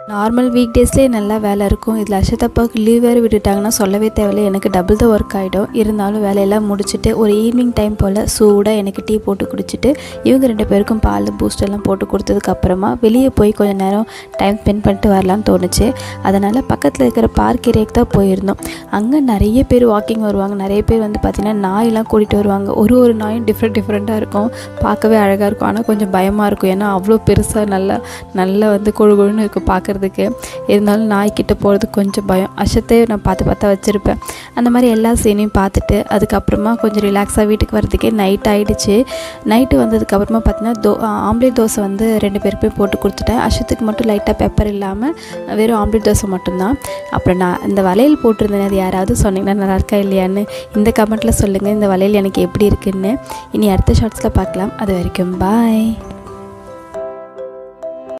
Normal week டேஸ்லேயே நல்லா வேலை இருக்கும். இதில் அர்ஷத் அப்பாவுக்கு லீவ் வேறு விட்டுட்டாங்கன்னா சொல்லவே தேவையில்லை, எனக்கு டபுள் த ஒர்க் ஆகிடும். இருந்தாலும் வேலையெல்லாம் முடிச்சுட்டு ஒரு ஈவினிங் டைம் போல் சூடாக எனக்கு டீ போட்டு குடிச்சிட்டு இவங்க 2 பேருக்கும் பால் பூஸ்டெல்லாம் போட்டு கொடுத்ததுக்கப்புறமா வெளியே போய் கொஞ்சம் நேரம் டைம் ஸ்பெண்ட் பண்ணிட்டு வரலான்னு தோணுச்சு. அதனால் பக்கத்தில் இருக்கிற பார்க் ஏரியாவுக்கு தான் போயிருந்தோம். அங்கே நிறைய பேர் வாக்கிங் வருவாங்க. நிறைய பேர் வந்து பார்த்திங்கன்னா நாயெல்லாம் கூட்டிகிட்டு வருவாங்க. ஒரு நாயும் டிஃப்ரெண்ட்டாக இருக்கும், பார்க்கவே அழகாக இருக்கும். ஆனால் கொஞ்சம் பயமாக இருக்கும், ஏன்னா அவ்வளோ பெருசாக நல்லா வந்து கொழுன்னு இருக்கும் பார்க்குறதுக்கு. இருந்தாலும் நாய்க்கிட்ட போகிறது கொஞ்சம் பயம். அர்ஷத்தை நான் பார்த்து வச்சுருப்பேன். அந்த மாதிரி எல்லா சீனையும் பார்த்துட்டு அதுக்கப்புறமா கொஞ்சம் ரிலாக்ஸாக வீட்டுக்கு வரதுக்கே நைட் ஆகிடுச்சு. நைட்டு வந்ததுக்கப்புறமா பார்த்தீங்கன்னா ஆம்லேட் தோசை வந்து 2 பேருக்குமே போட்டு கொடுத்துட்டேன். அர்ஷத்துக்கு மட்டும் லைட்டாக பெப்பர் இல்லாமல் வெறும் ஆம்லேட் தோசை மட்டும்தான். அப்புறம் நான் இந்த வளையல் போட்டிருந்தேன், அது யாராவது சொன்னீங்கன்னா நல்லா இருக்கா இல்லையான்னு இந்த கமெண்ட்டில் சொல்லுங்கள். இந்த வளையல் எனக்கு எப்படி இருக்குன்னு. இனி அடுத்த ஷார்ட்ஸில் பார்க்கலாம். அது வரைக்கும் பாய்.